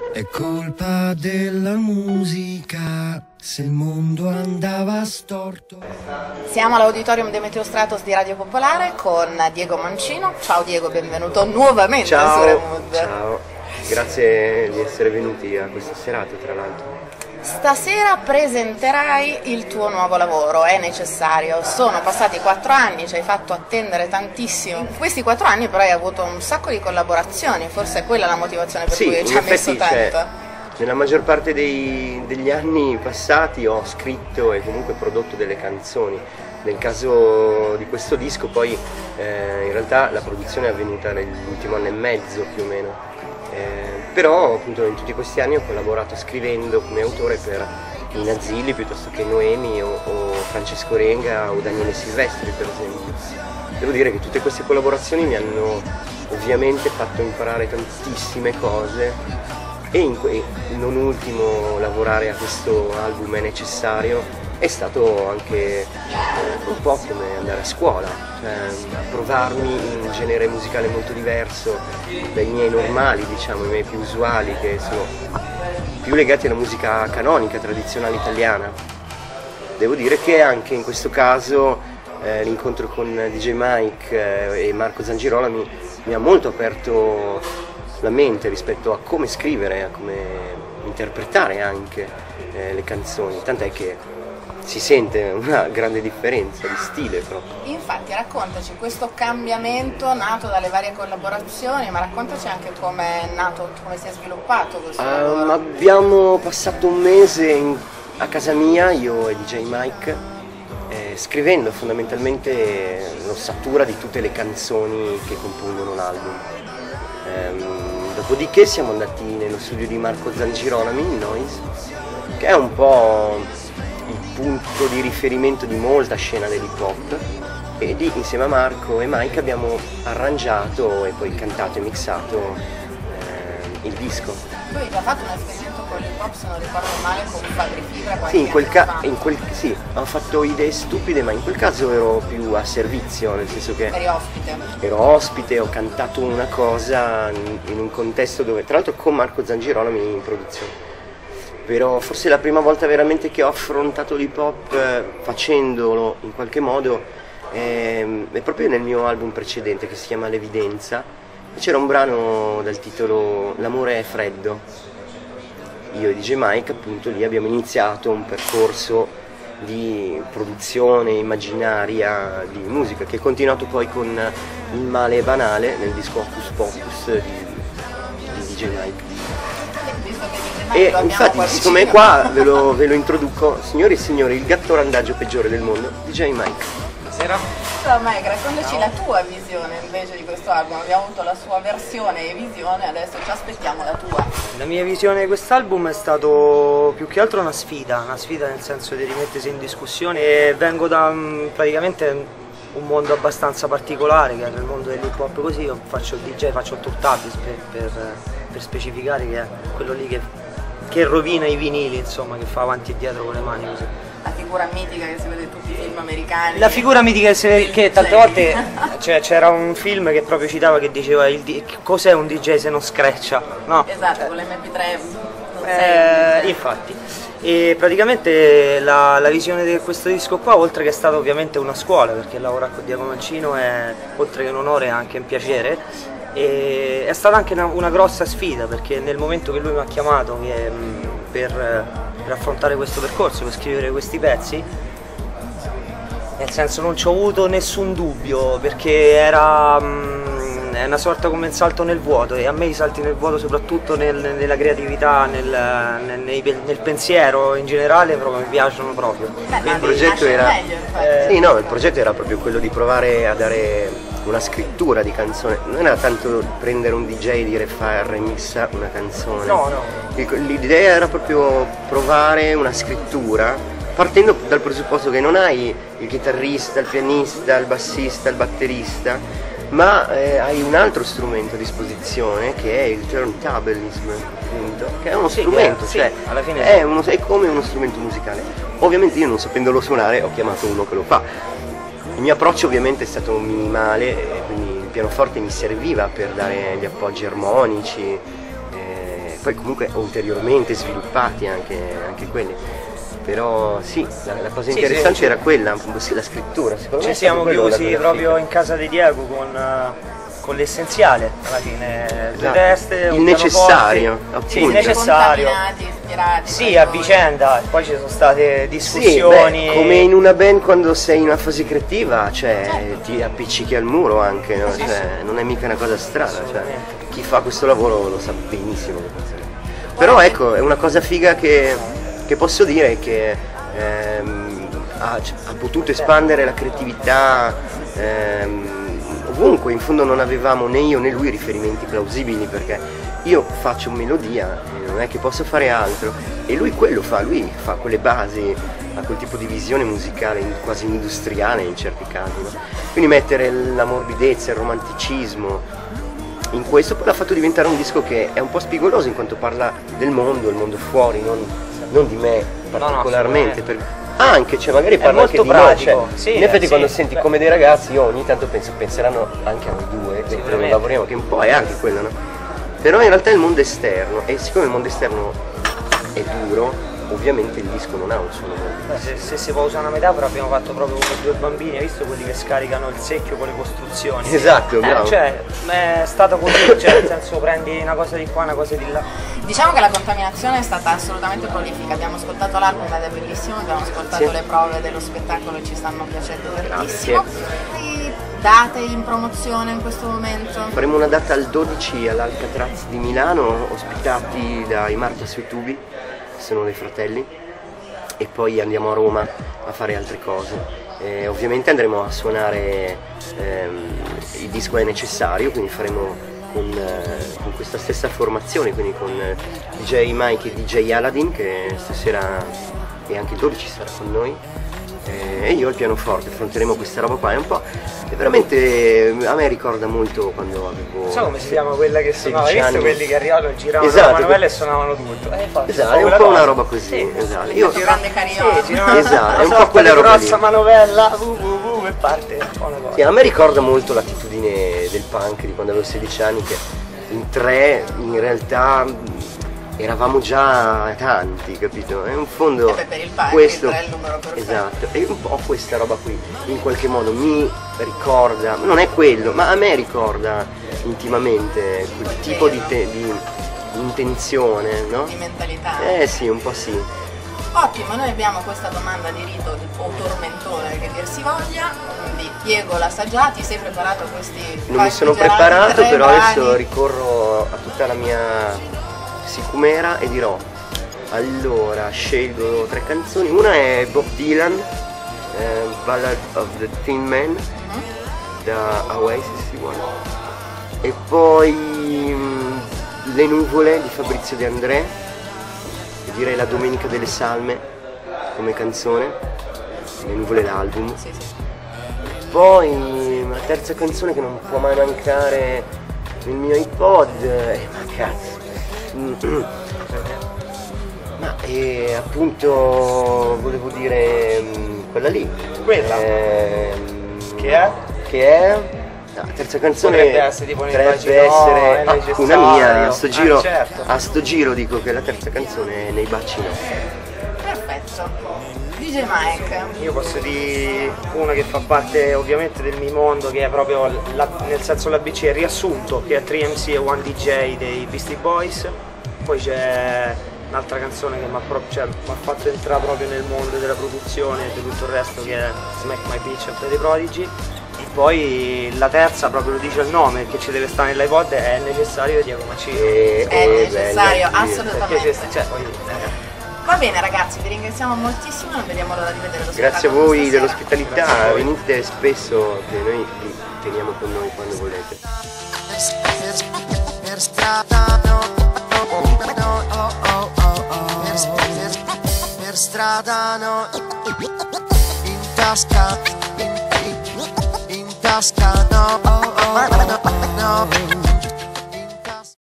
È colpa della musica se il mondo andava storto. Siamo all'Auditorium Demetrio Stratos di Radio Popolare con Diego Mancino. Ciao Diego, benvenuto nuovamente su Remood. Ciao, grazie di essere venuti a questa serata tra l'altro. Stasera presenterai il tuo nuovo lavoro, È necessario. Sono passati 4 anni, ci hai fatto attendere tantissimo. In questi 4 anni però hai avuto un sacco di collaborazioni, forse è quella la motivazione per cui ci hai messo tanto. Nella maggior parte degli anni passati ho scritto e comunque prodotto delle canzoni. Nel caso di questo disco poi in realtà la produzione è avvenuta nell'ultimo anno e mezzo più o meno. Però appunto in tutti questi anni ho collaborato scrivendo come autore per Nina Zilli piuttosto che Noemi o Francesco Renga o Daniele Silvestri per esempio. Devo dire che tutte queste collaborazioni mi hanno ovviamente fatto imparare tantissime cose e non ultimo lavorare a questo album È necessario è stato anche un po' come andare a scuola, cioè provarmi in un genere musicale molto diverso dai miei normali, diciamo, i miei più usuali, che sono più legati alla musica canonica, tradizionale italiana. Devo dire che anche in questo caso l'incontro con DJ Mike e Marco Zangirolami mi ha molto aperto la mente rispetto a come scrivere, a come interpretare anche le canzoni, tant'è che si sente una grande differenza di stile proprio. Infatti raccontaci questo cambiamento nato dalle varie collaborazioni, ma raccontaci anche come è nato, come si è sviluppato questo lavoro. Abbiamo passato un mese a casa mia, io e DJ Mike, scrivendo fondamentalmente l'ossatura di tutte le canzoni che compongono l'album. Dopodiché siamo andati nello studio di Marco Zangirolami, in Noise, che è un po' il punto di riferimento di molta scena dell'hip hop, e lì insieme a Marco e Mike abbiamo arrangiato e poi cantato e mixato il disco. Tu hai già fatto un esperimento con l'hip hop, se non ricordo male, con Fabri Fibra qualche anno fa. Sì, ho fatto idee stupide, ma in quel caso ero più a servizio, nel senso che eri ospite. Ero ospite, ho cantato una cosa in un contesto dove, tra l'altro con Marco Zangirolami in produzione. Però forse è la prima volta veramente che ho affrontato l'hip hop facendolo in qualche modo è proprio nel mio album precedente che si chiama L'Evidenza, e c'era un brano dal titolo L'amore è freddo. Io e DJ Mike appunto lì abbiamo iniziato un percorso di produzione immaginaria di musica che è continuato poi con Il male è banale nel disco Hocus Pocus di DJ Mike. E infatti, siccome qua ve lo introduco, signori e signori, il gatto randagio peggiore del mondo, DJ Mike. Buonasera. Ciao Mike, raccontaci la tua visione invece di questo album. Abbiamo avuto la sua versione e visione, adesso ci aspettiamo la tua. La mia visione di quest'album è stato più che altro una sfida nel senso di rimettersi in discussione, e vengo da praticamente un mondo abbastanza particolare che è nel mondo dell'hip hop. Così io faccio il DJ, faccio il turntable per specificare, che è quello lì che rovina i vinili, insomma, che fa avanti e dietro con le mani così. La figura mitica che si vede in tutti i film americani. La figura mitica che tante volte c'era un film che proprio citava, che diceva cos'è un DJ se non screccia, no? Esatto, con l'MP3 infatti. E praticamente la visione di questo disco qua, oltre che è stata ovviamente una scuola, perché lavorare con Diego Mancino è oltre che un onore è anche un piacere, e è stata anche una grossa sfida, perché nel momento che lui mi ha chiamato per affrontare questo percorso, per scrivere questi pezzi, nel senso non ci ho avuto nessun dubbio, perché è una sorta come un salto nel vuoto, e a me i salti nel vuoto, soprattutto nella creatività, nel pensiero in generale, proprio mi piacciono proprio. Il progetto il progetto era proprio quello di provare a dare una scrittura di canzone, non era tanto prendere un DJ e dire remissa una canzone. No. L'idea era proprio provare una scrittura partendo dal presupposto che non hai il chitarrista, il pianista, il bassista, il batterista, ma hai un altro strumento a disposizione che è il turntablism, appunto, che è uno strumento, cioè alla fine è come uno strumento musicale. Ovviamente io, non sapendolo suonare, ho chiamato uno che lo fa. Il mio approccio ovviamente è stato minimale, quindi il pianoforte mi serviva per dare gli appoggi armonici, poi comunque ulteriormente sviluppati anche quelli. Però sì, la cosa interessante era quella, sì, la scrittura. Ci siamo chiusi proprio in casa di Diego con l'essenziale alla fine, due teste, il necessario, appunto. Sì, il necessario. Ispirati, sì, a vicenda, poi ci sono state discussioni. Sì, come in una band quando sei in una fase creativa, cioè ti appiccichi al muro anche, no? Cioè, non è mica una cosa strana, cioè, chi fa questo lavoro lo sa benissimo. Però ecco, è una cosa figa che posso dire che ha potuto espandere la creatività ovunque. In fondo non avevamo né io né lui riferimenti plausibili, perché io faccio melodia e non è che posso fare altro, e lui quello fa, lui fa quelle basi, ha quel tipo di visione musicale quasi industriale in certi casi, no? Quindi mettere la morbidezza, il romanticismo in questo poi l'ha fatto diventare un disco che è un po' spigoloso in quanto parla del mondo, il mondo fuori, non di me particolarmente. Anche, cioè magari parla anche di noi, cioè, sì, in effetti quando senti come dei ragazzi io ogni tanto penseranno anche a noi due, mentre lavoriamo, che un po' è anche quello, no? Però in realtà è il mondo esterno, e siccome il mondo esterno è duro, ovviamente il disco non ha un suono morbido. Se si può usare una metafora, abbiamo fatto proprio come due bambini, hai visto quelli che scaricano il secchio con le costruzioni? Esatto, bravo. Cioè, è stato così, cioè nel senso prendi una cosa di qua, una cosa di là. Diciamo che la contaminazione è stata assolutamente prolifica, abbiamo ascoltato l'album ed è bellissimo, abbiamo ascoltato le prove dello spettacolo e ci stanno piacendo tantissimo. Date in promozione in questo momento? Faremo una data al 12 all'Alcatraz di Milano, ospitati dai Marta sui tubi, che sono dei fratelli, e poi andiamo a Roma a fare altre cose. Ovviamente andremo a suonare il disco È necessario, quindi faremo con questa stessa formazione, quindi con DJ Mike e DJ Aladdin, che stasera e anche il 12 sarà con noi, e io al pianoforte. Affronteremo questa roba qua, è un po', è veramente, a me ricorda molto quando avevo, non so come si chiama quella che suonava, hai visto quelli che arrivavano e giravano la manovella e suonavano tutto, esatto, è un po' una roba così, esatto. Io grande cariola, esatto, è un po' quella roba lì, grossa manovella e parte una cosa. Sì, a me ricorda molto l'attitudine del punk di quando avevo 16 anni, che in tre in realtà eravamo già tanti, capito? È un fondo per il punk, questo, il 3 è il numero perfetto. esatto, e un po' questa roba qui in qualche modo mi ricorda, non è quello, ma a me ricorda intimamente quel tipo di intenzione, no? Di mentalità. Sì, un po' sì. Ottimo, noi abbiamo questa domanda di rito o tormentone, che dir si voglia, quindi Diego l'ha già, ti sei preparato a questi? Non mi sono preparato, però adesso ricorro a tutta la mia sicumera e dirò, allora scelgo 3 canzoni. Una è Bob Dylan, Ballad of the Thin Man, da Oasis, si vuole, e poi Le nuvole di Fabrizio De André, direi La domenica delle salme come canzone, Le nuvole l'album. Sì. Poi la terza canzone che non può mai mancare nel mio iPod, ma cazzo, ma appunto volevo dire quella lì, quella che è? La terza canzone potrebbe essere tipo una mia, a sto giro, certo. A sto giro dico che la terza canzone è Nei baci no. Perfetto. DJ Mike. Io posso dire una che fa parte ovviamente del mio mondo, che è proprio nel senso l'ABC, è riassunto, che è 3MC e One DJ dei Beastie Boys. Poi c'è un'altra canzone che mi ha fatto entrare proprio nel mondo della produzione e di tutto il resto, che è Smack My Bitch dei Prodigy. Poi la terza, proprio lo dice il nome, che ci deve stare nell'iPod, È necessario di Diego Macino. È necessario, assolutamente. Va bene ragazzi, vi ringraziamo moltissimo, non vediamo l'ora di vedere lo spettacolo. Grazie a voi dell'ospitalità, venite spesso, che noi vi teniamo con noi quando volete. Per strada no, in tasca no.